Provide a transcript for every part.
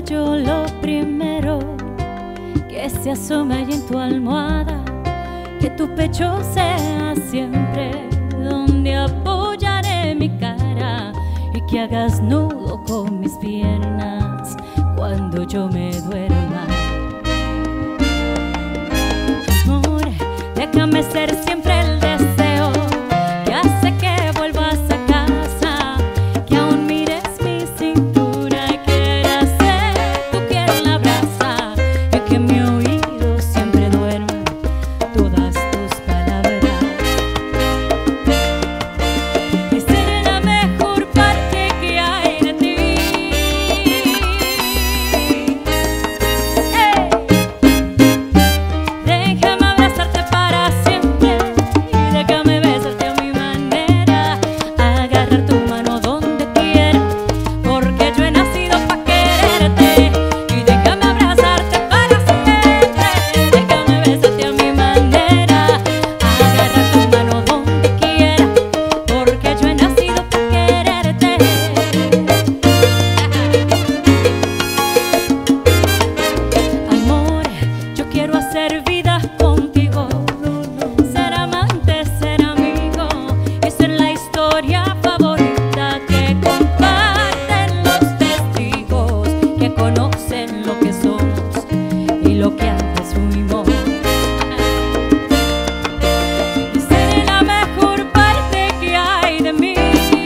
yo lo primero que se asome ahí en tu almohada, que tu pecho sea siempre donde apoyaré mi cara y que hagas nudo con mis piernas cuando yo me duerma. Amor, déjame ser siempre el deseo que hace que vuelvas a casa, que aún mires mi cintura y quieras ser tú quien la abraza, y que en mi oído siempre duerman todas tus palabras. Y ser la mejor parte que hay de ti. Déjame abrazarte para siempre y déjame besarte a mi manera, agarrar tu mano donde quiera, porque yo he nacido pa' quererte. Y déjame abrazarte para siempre, déjame besarte a mi manera, agarrar tu mano donde quiera, porque yo he nacido pa' quererte. Amor, yo quiero hacer vida contigo, ser amante, ser amigo y ser la historia favorita que comparten los testigos que conocen lo que somos y lo que antes fuimos. Y ser la mejor parte que hay de mí.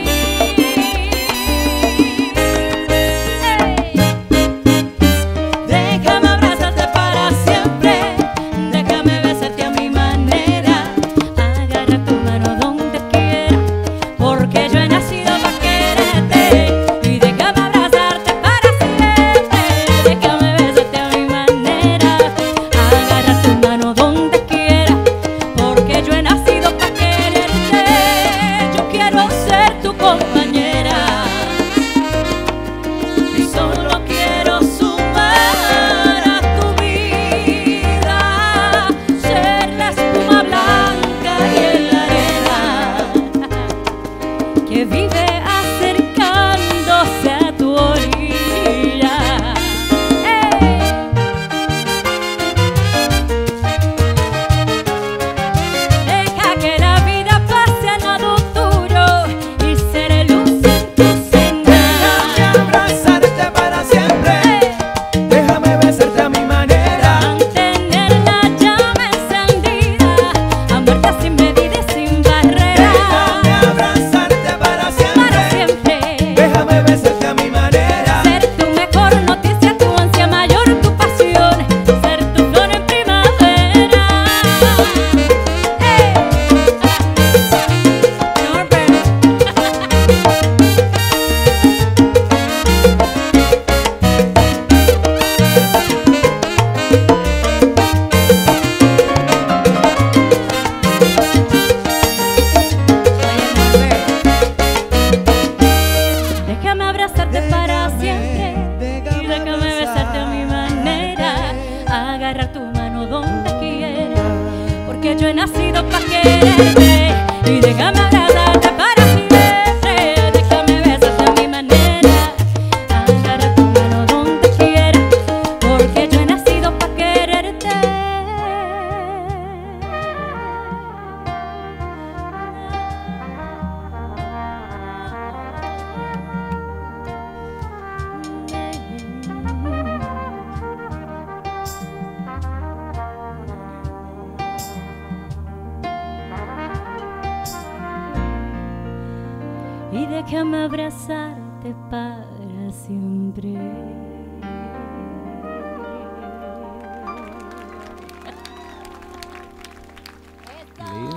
Déjame abrazarte para siempre, déjame besarte a mi manera, agarrar tu mano donde quiera, porque yo he nacido pa' quererte. Y déjame abrazarte para siempre, déjame besarte a mi manera, agarrar tu mano donde quiera, porque yo he nacido pa' quererte. Yo quiero ser tu compañera y solo quiero sumar a tu vida, ser la espuma blanca y en la arena que vive acercándose a tu orilla. Deja que la vida pase a nado tuyo y seré luz en tu senda. Abrazarte para siempre, déjame besarte a mi manera. Mantener la llama encendida, amarte sin medida y sin barrera. Déjame abrazarte para siempre, déjame besarte a mi manera. Ser tu mejor noticia, tu ansia mayor, tu pasión, ser tu flor en primavera. Déjame abrazarte para siempre y déjame besarte a mi manera, agarrar tu mano donde quiera, porque yo he nacido pa' quererte. Y déjame abrazarte para siempre, déjame besarte a mi manera, agarrar tu mano donde quiera, porque yo he nacido pa' quererte. Y déjame abrazarte para siempre. Lindo.